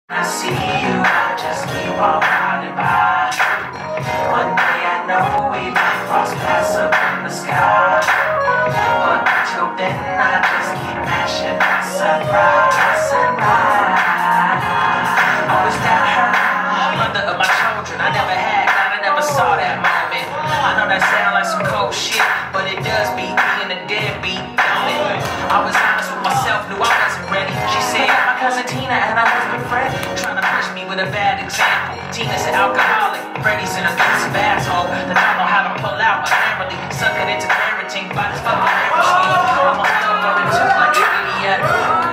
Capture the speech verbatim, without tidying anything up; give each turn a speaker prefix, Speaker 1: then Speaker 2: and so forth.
Speaker 1: I see you, I just keep on riding by. One day I know we might cross paths up in the sky. But until then, I just keep mashing my sunrise, sunrise. Always down high, mother of my children. I never had God, I never saw that moment. I know that sound like some cold shit, but it does beat me in the deadbeat, don't it? I was honest with myself, knew I wasn't ready. She said, my cousin Tina and her husband Fred trying to push me with a bad example. Tina's an alcoholic, Freddie's an abusive asshole that don't know how to pull out, apparently sucking into parenting by this fucking marriage scheme. I'm on stuff for it too, like an idiot.